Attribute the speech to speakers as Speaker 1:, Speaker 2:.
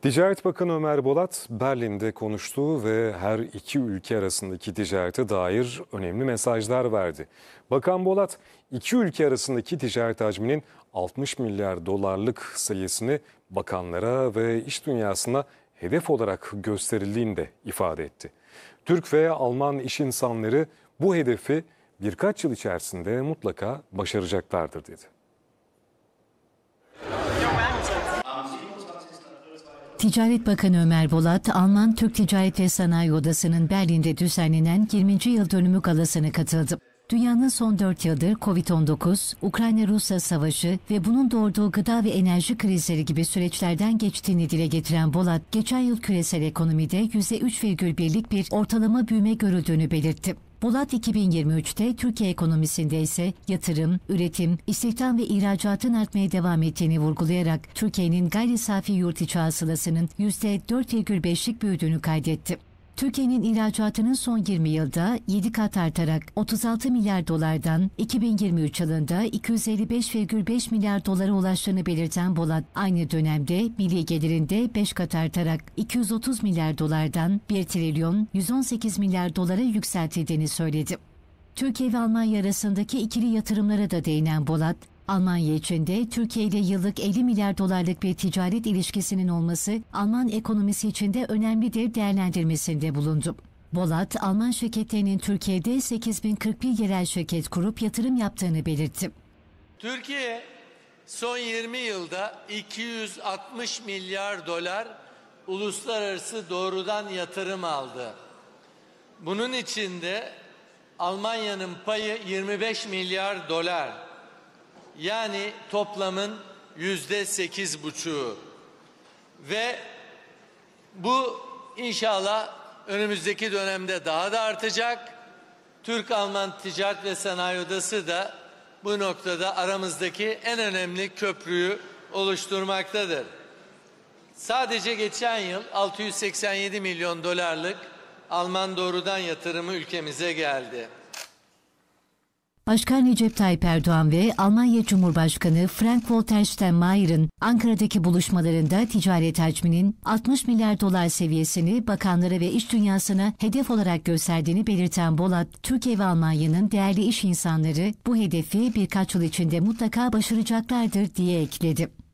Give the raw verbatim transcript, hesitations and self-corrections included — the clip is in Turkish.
Speaker 1: Ticaret Bakanı Ömer Bolat, Berlin'de konuştu ve her iki ülke arasındaki ticarete dair önemli mesajlar verdi. Bakan Bolat, iki ülke arasındaki ticaret hacminin altmış milyar dolarlık sayısını bakanlara ve iş dünyasına hedef olarak gösterildiğini de ifade etti. Türk ve Alman iş insanları bu hedefi birkaç yıl içerisinde mutlaka başaracaklardır dedi.
Speaker 2: Ticaret Bakanı Ömer Bolat, Alman Türk Ticaret ve Sanayi Odası'nın Berlin'de düzenlenen yirminci yıl dönümü galasına katıldı. Dünyanın son dört yıldır kovid on dokuz, Ukrayna-Rusya savaşı ve bunun doğurduğu gıda ve enerji krizleri gibi süreçlerden geçtiğini dile getiren Bolat, geçen yıl küresel ekonomide yüzde üç virgül birlik bir ortalama büyüme görüldüğünü belirtti. Bolat iki bin yirmi üçte Türkiye ekonomisinde ise yatırım, üretim, istihdam ve ihracatın artmaya devam ettiğini vurgulayarak Türkiye'nin gayri safi yurt içi hasılasının yüzde dört virgül beşlik büyüdüğünü kaydetti. Türkiye'nin ihracatının son yirmi yılda yedi kat artarak otuz altı milyar dolardan iki bin yirmi üç yılında iki yüz elli beş virgül beş milyar dolara ulaştığını belirten Bolat, aynı dönemde milli gelirinde beş kat artarak iki yüz otuz milyar dolardan bir trilyon yüz on sekiz milyar dolara yükseltildiğini söyledi. Türkiye ve Almanya arasındaki ikili yatırımlara da değinen Bolat, Almanya için de Türkiye ile yıllık elli milyar dolarlık bir ticaret ilişkisinin olması Alman ekonomisi için de önemlidir değerlendirmesinde bulundu. Bolat, Alman şirketlerinin Türkiye'de sekiz bin kırk bir yerel şirket kurup yatırım yaptığını belirtti.
Speaker 3: Türkiye son yirmi yılda iki yüz altmış milyar dolar uluslararası doğrudan yatırım aldı. Bunun içinde Almanya'nın payı yirmi beş milyar dolar. Yani toplamın yüzde sekiz buçuğu ve bu inşallah önümüzdeki dönemde daha da artacak. Türk-Alman Ticaret ve Sanayi Odası da bu noktada aramızdaki en önemli köprüyü oluşturmaktadır. Sadece geçen yıl altı yüz seksen yedi milyon dolarlık Alman doğrudan yatırımı ülkemize geldi.
Speaker 2: Başkan Recep Tayyip Erdoğan ve Almanya Cumhurbaşkanı Frank-Walter Steinmeier'ın Ankara'daki buluşmalarında ticaret hacminin altmış milyar dolar seviyesini bakanlara ve iş dünyasına hedef olarak gösterdiğini belirten Bolat, Türkiye ve Almanya'nın değerli iş insanları bu hedefi birkaç yıl içinde mutlaka başaracaklardır diye ekledi.